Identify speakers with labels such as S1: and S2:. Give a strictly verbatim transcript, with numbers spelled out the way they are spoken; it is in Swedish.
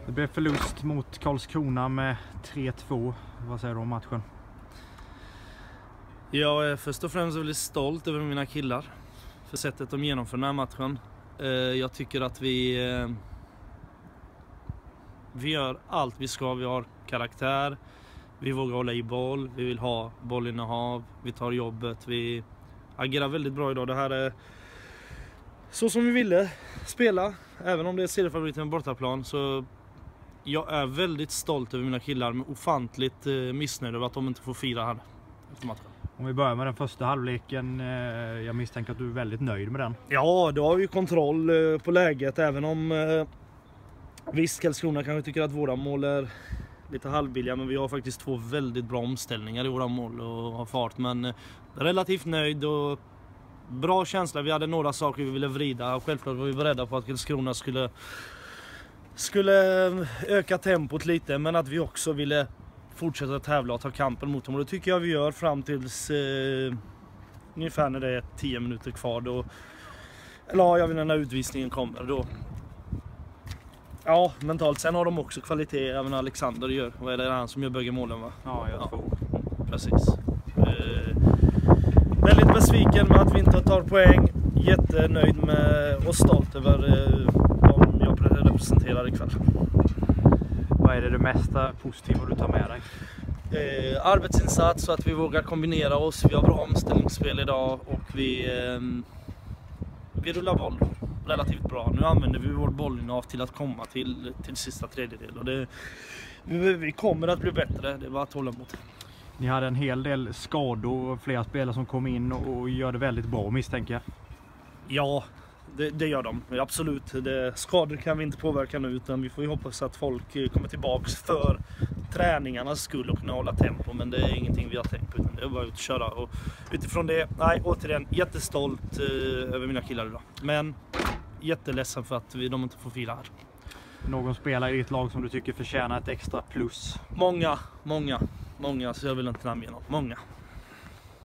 S1: Det blev förlust mot Karlskrona med tre två. Vad säger du om matchen?
S2: Jag är först och främst väldigt stolt över mina killar för sättet de genomför den här matchen. Jag tycker att vi vi gör allt vi ska. Vi har karaktär, vi vågar hålla i boll, vi vill ha bollinnehav, vi tar jobbet, vi agerar väldigt bra idag. Det här är så som vi ville spela, även om det är seriefavoriten på bortaplan. Så jag är väldigt stolt över mina killar, men ofantligt missnöjd över att de inte får fira här efter matchen.
S1: Om vi börjar med den första halvleken, jag misstänker att du är väldigt nöjd med den.
S2: Ja, då har vi kontroll på läget, även om visst, Karlskrona kanske tycker att våra mål är lite halvbilliga, men vi har faktiskt två väldigt bra omställningar i våra mål och har fart. Men relativt nöjd och bra känsla. Vi hade några saker vi ville vrida. Självklart var vi beredda på att Karlskrona skulle, skulle öka tempot lite, men att vi också ville fortsätta tävla och ta kampen mot dem. Och det tycker jag vi gör fram tills eh, ungefär när det är tio minuter kvar. Då, eller ja, jag vet inte när utvisningen kommer. Då, ja, mentalt. Sen har de också kvalitet, även Alexander gör. Vad är det han som gör bägge målen, va?
S1: Ja, jag tror.
S2: Ja, precis. Eh, väldigt besviken med att vi inte tar poäng. Jättenöjd med och stolt över eh, de jag representerar ikväll.
S1: Vad är det det mesta positiva du tar med dig?
S2: Eh, arbetsinsats, så att vi vågar kombinera oss. Vi har bra omställningsspel idag och vi, eh, vi rullar boll relativt bra. Nu använder vi vår bollinnehav till att komma till, till sista tredjedel. Och det, vi, vi kommer att bli bättre, det var att hålla emot.
S1: Ni hade en hel del skador och flera spelare som kom in och, och gör det väldigt bra, misstänker jag.
S2: Ja, det, det gör de. Absolut. Det, skador kan vi inte påverka nu, utan vi får ju hoppas att folk kommer tillbaks för träningarnas skull och kunna hålla tempo. Men det är ingenting vi har tänkt på, utan det är bara att köra. Och utifrån det, nej, återigen, jättestolt eh, över mina killar idag. Men jätteledsen för att vi, de inte får fira här.
S1: Någon spelare i ditt lag som du tycker förtjänar ett extra plus?
S2: Många, många, många, så jag vill inte namnge någon. Många.